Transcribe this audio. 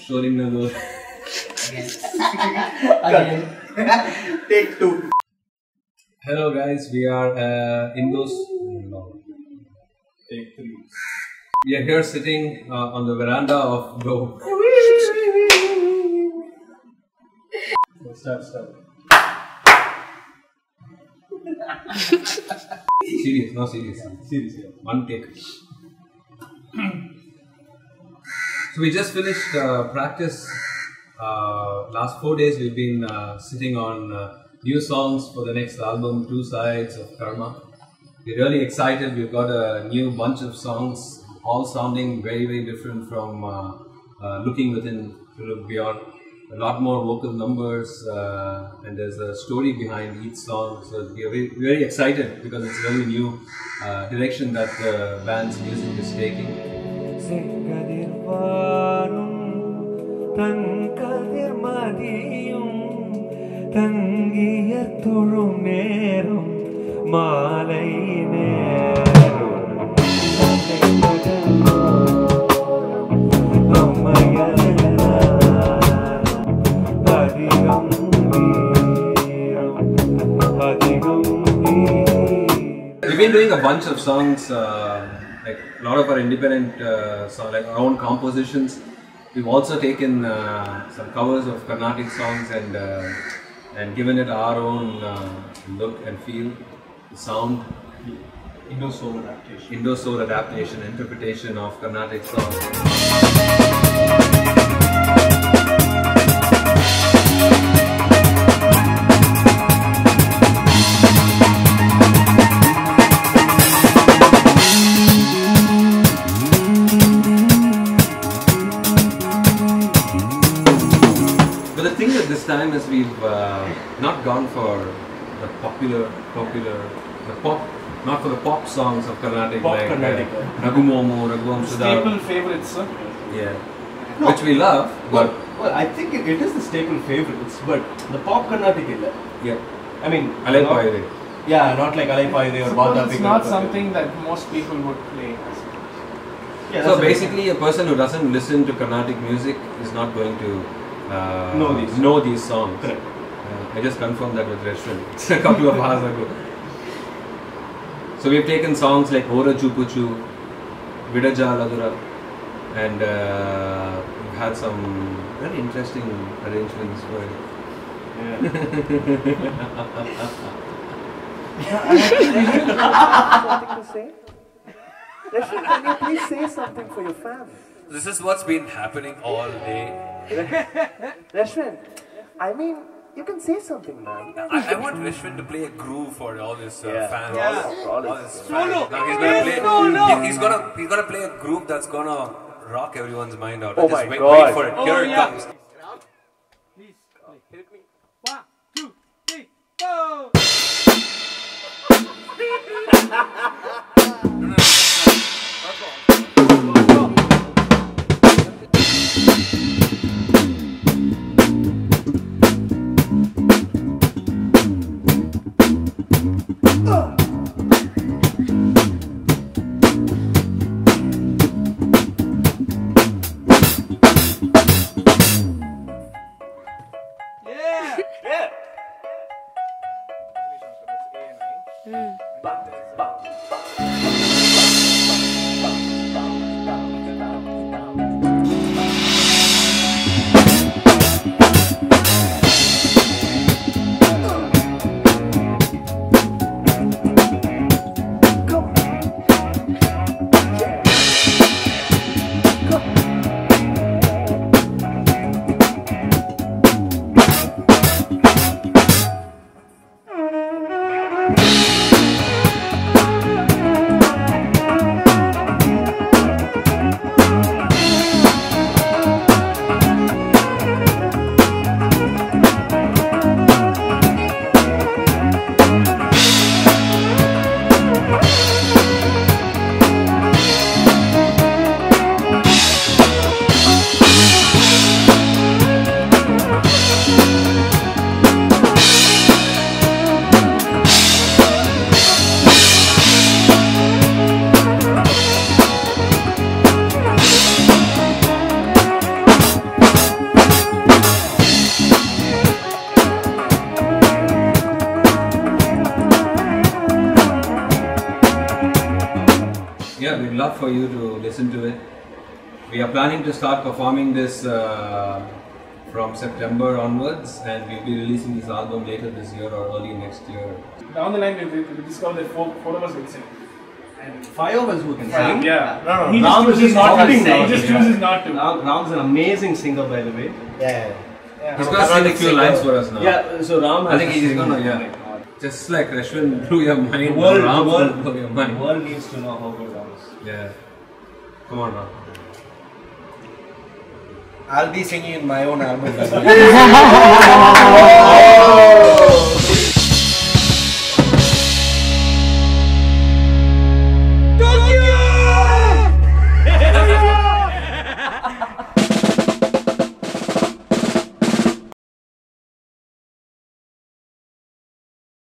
Showing the door. Again. Take 2. Hello guys, we are IndoSoul. No. Take 3. We are here sitting on the veranda of Go. Start. Serious, no serious. Serious. One take. So we just finished practice. Last 4 days we've been sitting on new songs for the next album, Two Sides of Karma. We're really excited. We've got a new bunch of songs, all sounding very, very different from looking within to look beyond. A lot more vocal numbers, and there's a story behind each song. So we are very, very excited because it's a very new direction that the band's music is taking. We've been doing a bunch of songs, like a lot of our independent songs, like our own compositions. We've also taken some covers of Carnatic songs and given it our own look and feel, the sound. IndoSoul adaptation. IndoSoul adaptation, interpretation of Carnatic songs. This time is we've not gone for the not for the pop songs of Carnatic, like Raghu Momo, Raghu Staple favorites, sir. Yeah, no. Which we love, but well, I think it is the staple favorites, but the pop Carnatic illa. Yeah, I mean, Alai Paide. Yeah, not like Alai Paide or Bada. It's not something that most people would play. Yeah, so basically, a person who doesn't listen to Carnatic music is not going to know these songs. Correct. I just confirmed that with Reshwin a couple of hours ago. So we've taken songs like Ora Chupuchu, Vidaja Ladura, and we've had some very interesting arrangements for it. Something to say? Reshwin, can you please say something for your fans? This is what's been happening all day. Reshwin, I mean, you can say something, man. I want Reshwin to play a groove for all his fans. All his fans. Now he's gonna play a groove that's gonna rock everyone's mind out. Oh Just my wait for it. Here it comes. Please, hit me. 1, 2, 3, go! Yeah, we'd love for you to listen to it. We are planning to start performing this from September onwards, and we'll be releasing this album later this year or early next year. Down the line, we discovered that four of us will sing. And 5 of us who can sing. Yeah. No. He Ram just chooses not to. He sing. just chooses not to. Ram's an amazing singer, by the way. Yeah. He's going to sing a few lines for us now. Yeah, so Ram I think he's going to, just like Reshwin blew your mind, The world, Ram the world, blew your the mind. world needs to know how good Ram is. Yeah. Come on, Ram. I'll be singing in my own album.